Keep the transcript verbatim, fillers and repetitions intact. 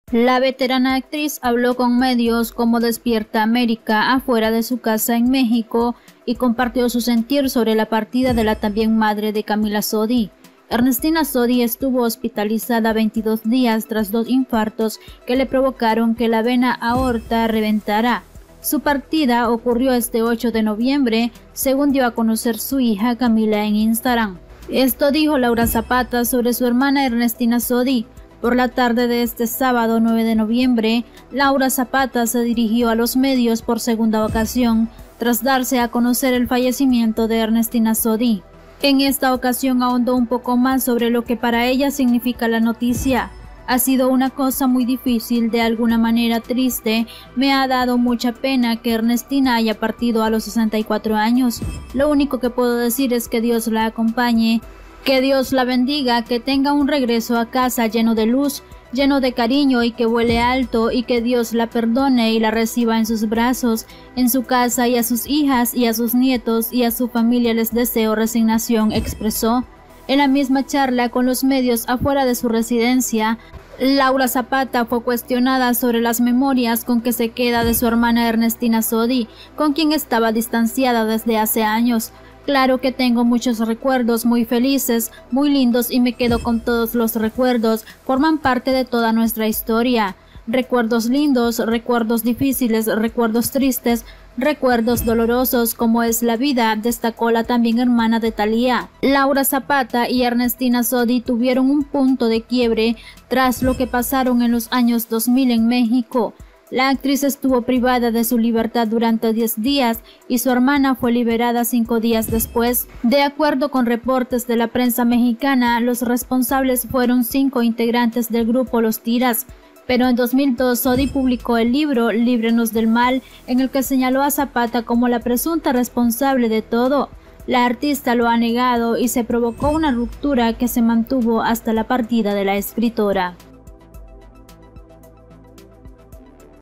La veterana actriz habló con medios como Despierta América afuera de su casa en México y compartió su sentir sobre la partida de la también madre de Camila Sodi. Ernestina Sodi estuvo hospitalizada veintidós días tras dos infartos que le provocaron que la vena aorta reventara. Su partida ocurrió este ocho de noviembre, según dio a conocer su hija Camila en Instagram. Esto dijo Laura Zapata sobre su hermana Ernestina Sodi. Por la tarde de este sábado nueve de noviembre, Laura Zapata se dirigió a los medios por segunda ocasión, tras darse a conocer el fallecimiento de Ernestina Sodi. En esta ocasión ahondó un poco más sobre lo que para ella significa la noticia. Ha sido una cosa muy difícil, de alguna manera triste. Me ha dado mucha pena que Ernestina haya partido a los sesenta y cuatro años. Lo único que puedo decir es que Dios la acompañe, que Dios la bendiga, que tenga un regreso a casa lleno de luz, lleno de cariño y que vuele alto, y que Dios la perdone y la reciba en sus brazos, en su casa, y a sus hijas y a sus nietos y a su familia les deseo resignación, expresó. En la misma charla con los medios afuera de su residencia, Laura Zapata fue cuestionada sobre las memorias con que se queda de su hermana Ernestina Sodi, con quien estaba distanciada desde hace años. Claro que tengo muchos recuerdos muy felices, muy lindos, y me quedo con todos los recuerdos, forman parte de toda nuestra historia. Recuerdos lindos, recuerdos difíciles, recuerdos tristes, recuerdos dolorosos, como es la vida, destacó la también hermana de Thalía. Laura Zapata y Ernestina Sodi tuvieron un punto de quiebre tras lo que pasaron en los años dos mil en México. La actriz estuvo privada de su libertad durante diez días y su hermana fue liberada cinco días después. De acuerdo con reportes de la prensa mexicana, los responsables fueron cinco integrantes del grupo Los Tiras. Pero en dos mil dos Sodi publicó el libro Líbrenos del Mal, en el que señaló a Zapata como la presunta responsable de todo. La artista lo ha negado y se provocó una ruptura que se mantuvo hasta la partida de la escritora.